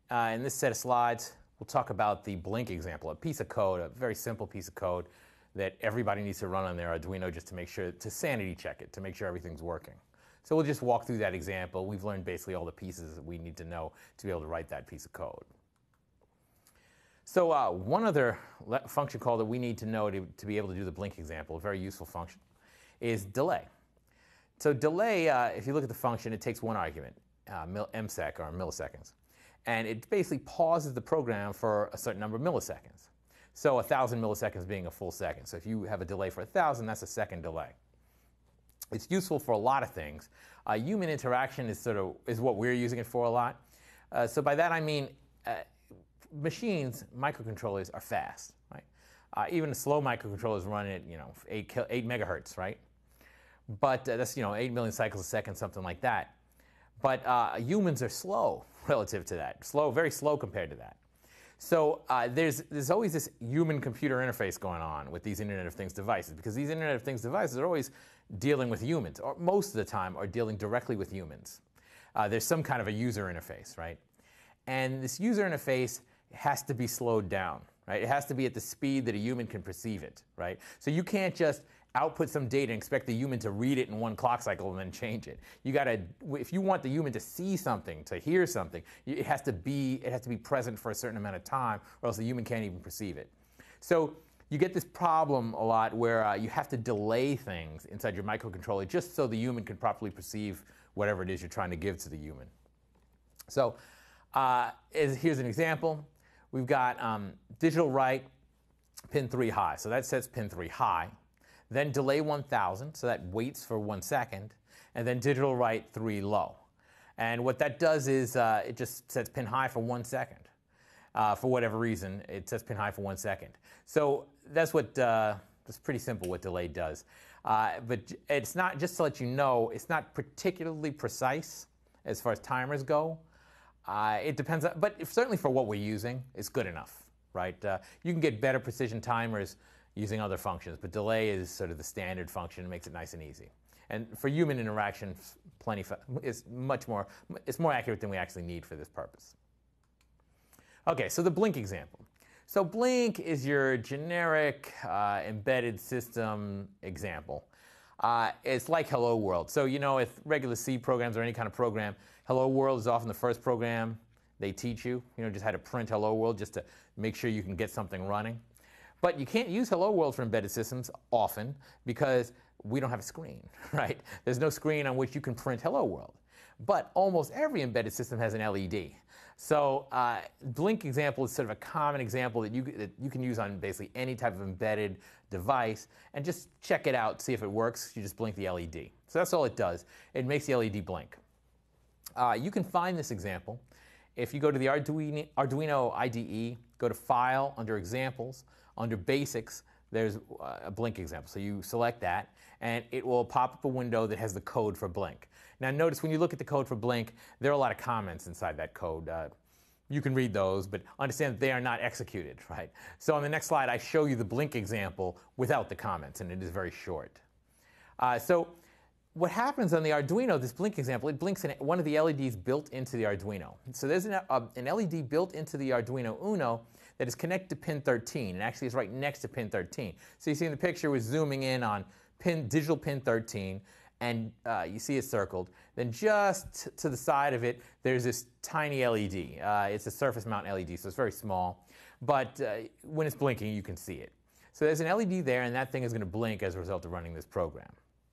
in this set of slides, we'll talk about the blink example, a piece of code, a very simple piece of code that everybody needs to run on their Arduino just to make sure, to sanity check it, to make sure everything's working. So we'll just walk through that example. We've learned basically all the pieces that we need to know to be able to write that piece of code. So one other function call that we need to know to be able to do the blink example, a very useful function, is delay. So delay, if you look at the function, it takes one argument, msec, or milliseconds. And it basically pauses the program for a certain number of milliseconds. So 1,000 milliseconds being a full second. So if you have a delay for 1,000, that's a second delay. It's useful for a lot of things. Human interaction is what we're using it for a lot. So by that I mean machines, microcontrollers are fast, right? Even slow microcontrollers run at 8 megahertz, right? But that's 8 million cycles a second, something like that. But humans are slow relative to that, very slow compared to that. So there's always this human-computer interface going on with these Internet of Things devices, because these Internet of Things devices are always dealing with humans, or most of the time are dealing directly with humans. There's some kind of a user interface, right? And this user interface has to be slowed down, right? It has to be at the speed that a human can perceive it, right? So you can't just output some data and expect the human to read it in one clock cycle and then change it. You gotta, if you want the human to see something, to hear something, it has to be present for a certain amount of time, or else the human can't even perceive it. So you get this problem a lot where you have to delay things inside your microcontroller just so the human can properly perceive whatever it is you're trying to give to the human. So here's an example. We've got digital write pin 3 high. So that sets pin 3 high. Then delay 1,000, so that waits for 1 second. And then digital write 3 low. And what that does is it just sets pin high for 1 second. For whatever reason, it sets pin high for 1 second. So that's pretty simple what delay does. But it's not, just to let you know, it's not particularly precise as far as timers go. It depends, but certainly for what we're using, it's good enough, right? You can get better precision timers using other functions, but delay is sort of the standard function. It makes it nice and easy. And for human interaction, it's more accurate than we actually need for this purpose. Okay, so the blink example. So blink is your generic embedded system example. It's like Hello World. So if regular C programs or any kind of program, Hello World is often the first program they teach you. Just how to print Hello World just to make sure you can get something running. But you can't use Hello World for embedded systems often because we don't have a screen, right? There's no screen on which you can print Hello World. But almost every embedded system has an LED. So blink example is sort of a common example that you can use on basically any type of embedded device, and just check it out, see if it works. You just blink the LED. So that's all it does. It makes the LED blink. You can find this example if you go to the Arduino IDE, go to File, under Examples, under Basics, there's a blink example. So you select that, and it will pop up a window that has the code for blink. Now notice when you look at the code for blink, there are a lot of comments inside that code. You can read those, but understand that they are not executed, right? So on the next slide, I show you the blink example without the comments, and it is very short. So what happens on the Arduino, this blink example, it blinks in one of the LEDs built into the Arduino. So there's an LED built into the Arduino Uno that is connected to pin 13, and actually is right next to pin 13. So you see in the picture, we're zooming in on digital pin 13, and you see it circled. Then just to the side of it, there's this tiny LED. It's a surface mount LED, so it's very small. But when it's blinking, you can see it. So there's an LED there, and that thing is going to blink as a result of running this program.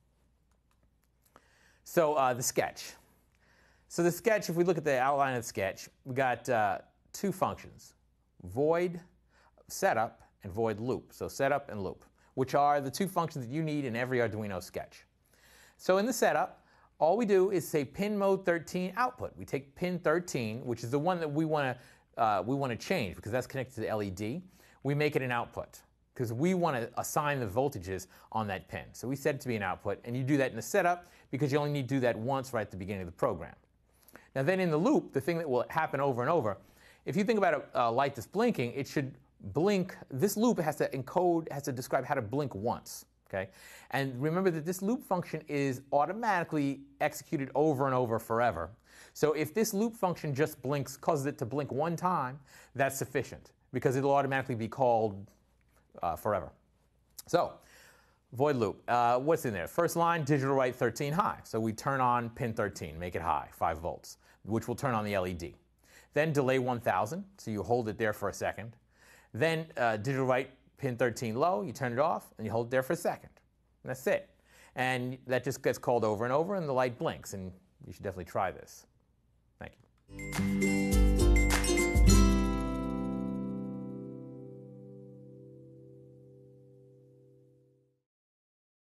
So the sketch. So the sketch, if we look at the outline of the sketch, we got 2 functions, void setup and void loop. So setup and loop, which are the 2 functions that you need in every Arduino sketch. So in the setup, all we do is say pin mode 13 output. We take pin 13, which is the one that we want to change because that's connected to the LED. We make it an output because we want to assign the voltages on that pin. So we set it to be an output, and you do that in the setup because you only need to do that once right at the beginning of the program. Now then in the loop, the thing that will happen over and over, if you think about a light that's blinking, it should blink. This loop has to describe how to blink once. Okay? And remember that this loop function is automatically executed over and over forever. So if this loop function just blinks, causes it to blink one time, that's sufficient because it'll automatically be called forever. So void loop, what's in there? First line, digital write 13 high. So we turn on pin 13, make it high, 5 volts, which will turn on the LED. Then delay 1000, so you hold it there for a second. Then digital write pin 13 low, you turn it off, and you hold it there for a second. And that's it. And that just gets called over and over, and the light blinks, and you should definitely try this. Thank you.